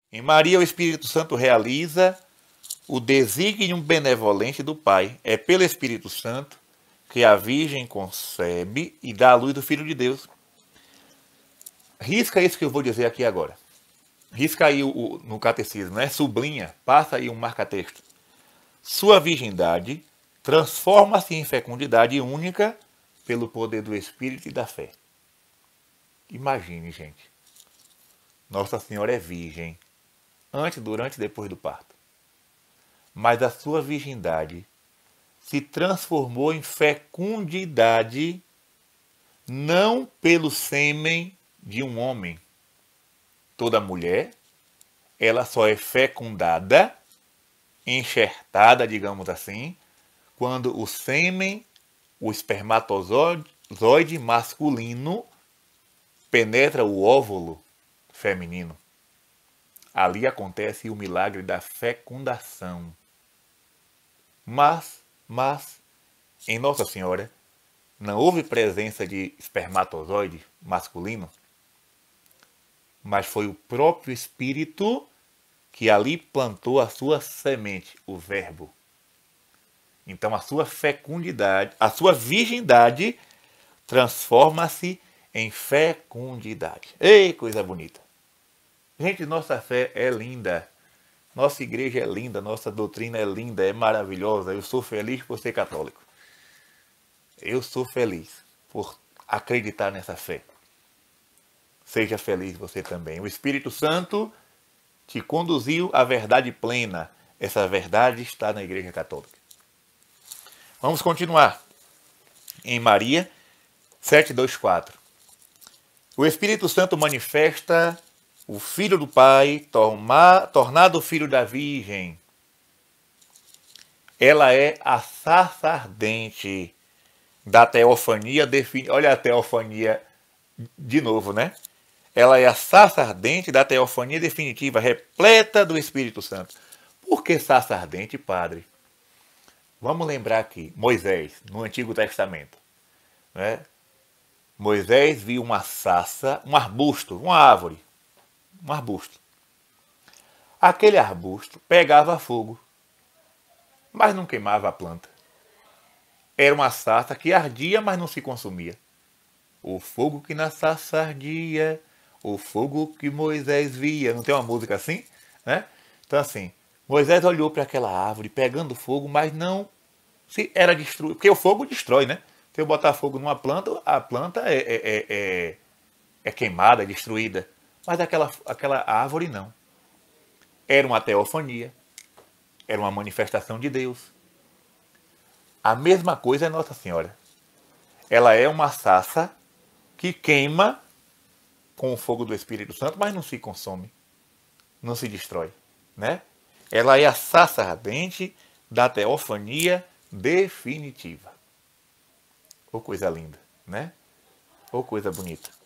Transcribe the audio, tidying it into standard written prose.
Em Maria, o Espírito Santo realiza o desígnio benevolente do Pai. É pelo Espírito Santo que a Virgem concebe e dá à luz do Filho de Deus. Risca isso que eu vou dizer aqui agora. Risca aí no catecismo, né? Sublinha, passa aí um marca-texto. Sua virgindade transforma-se em fecundidade única pelo poder do Espírito e da fé. Imagine, gente. Nossa Senhora é virgem, antes, durante e depois do parto. Mas a sua virgindade se transformou em fecundidade não pelo sêmen de um homem. Toda mulher, ela só é fecundada, enxertada, digamos assim, quando o sêmen, o espermatozoide masculino, penetra o óvulo feminino. Ali acontece o milagre da fecundação. Mas, em Nossa Senhora, não houve presença de espermatozoide masculino, mas foi o próprio Espírito que ali plantou a sua semente, o Verbo. Então a sua fecundidade, a sua virgindade transforma-se em fecundidade. Ei, coisa bonita! Gente, nossa fé é linda. Nossa igreja é linda, nossa doutrina é linda, é maravilhosa. Eu sou feliz por ser católico. Eu sou feliz por acreditar nessa fé. Seja feliz você também. O Espírito Santo te conduziu à verdade plena. Essa verdade está na Igreja Católica. Vamos continuar. Em Maria 7:2-4. O Espírito Santo manifesta o Filho do Pai, tornado filho da Virgem. Ela é a sarça ardente da teofania definitiva. Olha a teofania de novo, né? Ela é a sarça ardente da teofania definitiva, repleta do Espírito Santo. Por que sarça ardente, padre? Vamos lembrar aqui, Moisés, no Antigo Testamento. Né? Moisés viu uma sarça, um arbusto, uma árvore. Um arbusto. Aquele arbusto pegava fogo, mas não queimava a planta. Era uma sarça que ardia, mas não se consumia. O fogo que na sarça ardia, o fogo que Moisés via. Não tem uma música assim? Né? Então assim, Moisés olhou para aquela árvore pegando fogo, mas não se era destruído. Porque o fogo destrói, né? Se eu botar fogo numa planta, a planta é queimada, é destruída. Mas aquela árvore não. Era uma teofania. Era uma manifestação de Deus. A mesma coisa é Nossa Senhora. Ela é uma sarça que queima com o fogo do Espírito Santo, mas não se consome. Não se destrói. Né? Ela é a sarça ardente da teofania definitiva. Ô coisa linda, né? Ô coisa bonita.